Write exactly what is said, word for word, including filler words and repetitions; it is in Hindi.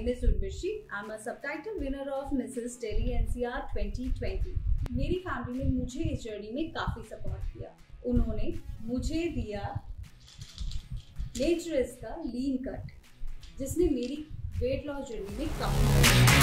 name is Urvashi. I'm a subtitle winner of Missus Delhi N C R twenty twenty. मेरी फैमिली ने मुझे इस जर्नी में काफ़ी सपोर्ट किया। उन्होंने मुझे दिया नेचरस का लीन कट, जिसने मेरी वेट लॉस जर्नी में काफ़ी